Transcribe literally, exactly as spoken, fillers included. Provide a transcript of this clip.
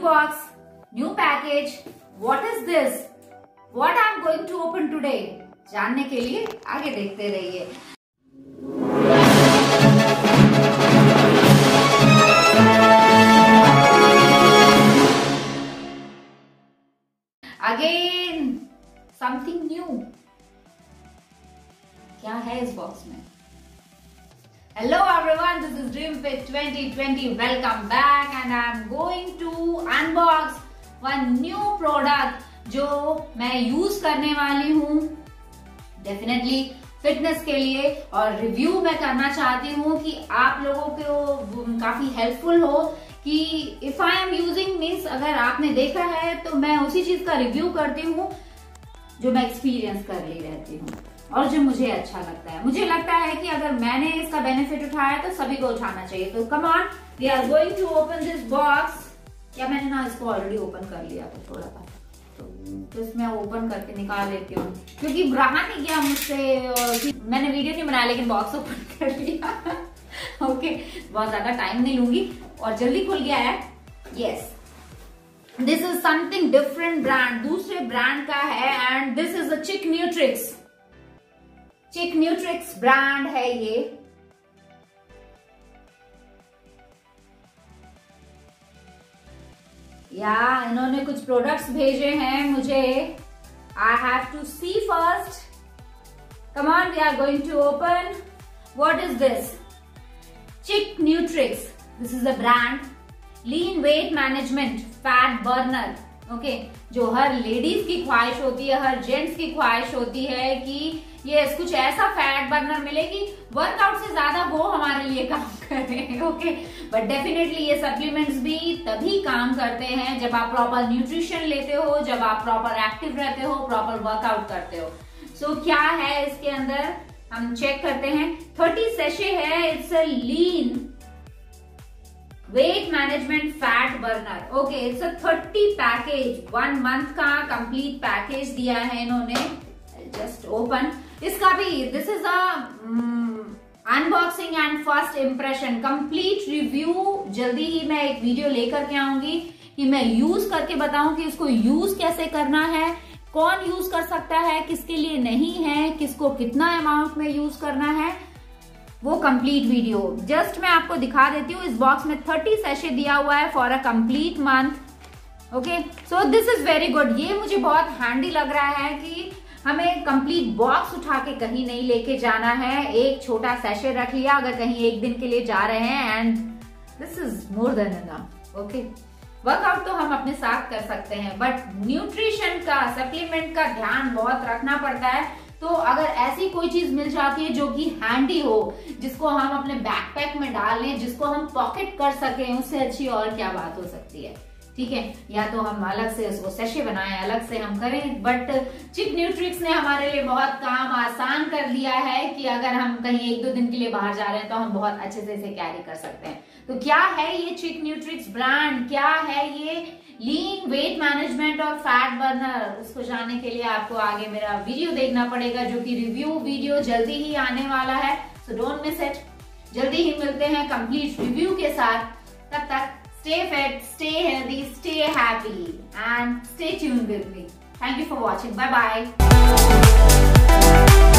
box, new package. What is this? What I'm going to open today? जानने के लिए आगे देखते रहिए। Again something new. क्या है इस बॉक्स में? Hello everyone, this is DreamFit twenty twenty. Welcome back and I'm going to unbox one new product जो मैं यूज करने वाली हूँ डेफिनेटली फिटनेस के लिए, और रिव्यू मैं करना चाहती हूँ कि आप लोगों को काफी हेल्पफुल हो कि if I am using means अगर आपने देखा है तो मैं उसी चीज का रिव्यू करती हूँ जो मैं एक्सपीरियंस कर ली रहती हूँ और जो मुझे अच्छा लगता है। मुझे लगता है कि अगर मैंने इसका बेनिफिट उठाया तो सभी को उठाना चाहिए। तो come on, we are going to open this box. या मैंने ना इसको ऑलरेडी ओपन कर लिया था थोड़ा सा, तो इसमें ओपन करके निकाल लेती हूँ क्योंकि रहा नहीं गया मुझसे। मैंने वीडियो नहीं बनाया लेकिन बॉक्स ओपन कर लिया। ओके okay, बहुत ज्यादा टाइम नहीं लूंगी और जल्दी खुल गया है। Yes, this is something different brand, दूसरे ब्रांड का है एंड दिस इज अ चिक न्यूट्रिक्स। चिक न्यूट्रिक्स ब्रांड है ये। या इन्होंने कुछ प्रोडक्ट्स भेजे हैं मुझे। I have to see first. Come on, we are going to open. What is this? Chic Nutrix, this is a brand. Lean weight management fat burner. Okay, जो हर लेडीज की ख्वाहिश होती है, हर जेंट्स की ख्वाहिश होती है कि ये कुछ ऐसा फैट बर्नर मिले कि वर्कआउट से ज्यादा वो हमारे लिए काम करे। ओके, बट डेफिनेटली ये सप्लीमेंट्स भी तभी काम करते हैं जब आप प्रॉपर न्यूट्रिशन लेते हो, जब आप प्रॉपर एक्टिव रहते हो, प्रॉपर वर्कआउट करते हो। सो so, क्या है इसके अंदर हम चेक करते हैं। थर्टी सेशे है। It's a lean weight management fat burner. Okay, it's a thirty package, one month का कंप्लीट पैकेज दिया है इन्होंने। जस्ट ओपन इसका भी। This is a unboxing and first impression, complete review. जल्दी ही मैं एक वीडियो लेकर के आऊंगी कि मैं यूज करके बताऊं कि इसको यूज कैसे करना है, कौन यूज कर सकता है, किसके लिए नहीं है, किसको कितना अमाउंट में यूज करना है, वो कंप्लीट वीडियो जस्ट मैं आपको दिखा देती हूँ। इस बॉक्स में थर्टी सेशे दिया हुआ है for a complete month. Okay, so this is very good. ये मुझे बहुत हैंडी लग रहा है कि हमें कंप्लीट बॉक्स उठा के कहीं नहीं लेके जाना है। एक छोटा सेशे रख लिया अगर कहीं एक दिन के लिए जा रहे हैं and this is more than enough. Okay, workout तो हम अपने साथ कर सकते हैं बट न्यूट्रिशन का, सप्लीमेंट का ध्यान बहुत रखना पड़ता है। तो अगर ऐसी कोई चीज मिल जाती है जो कि हैंडी हो, जिसको हम अपने बैकपैक में डाल लें, जिसको हम पॉकेट कर सकें, उससे अच्छी और क्या बात हो सकती है। ठीक है, या तो हम अलग से उसको सेशे बनाएं, अलग से हम करें, बट चिक न्यूट्रिक्स ने हमारे लिए बहुत काम आसान कर दिया है कि अगर हम कहीं एक दो दिन के लिए बाहर जा रहे हैं तो हम बहुत अच्छे से इसे कैरी कर सकते हैं। तो क्या है ये चिक न्यूट्रिक्स ब्रांड, क्या है ये लीन वेट मैनेजमेंट और फैट बर्नर, उसको जानने के लिए आपको आगे मेरा वीडियो देखना पड़ेगा जो कि रिव्यू वीडियो जल्दी ही आने वाला है। So don't miss it. जल्दी ही मिलते हैं कंप्लीट रिव्यू के साथ। तब तक stay fit, stay healthy, stay happy and stay tuned with me. Thank you for watching. Bye bye.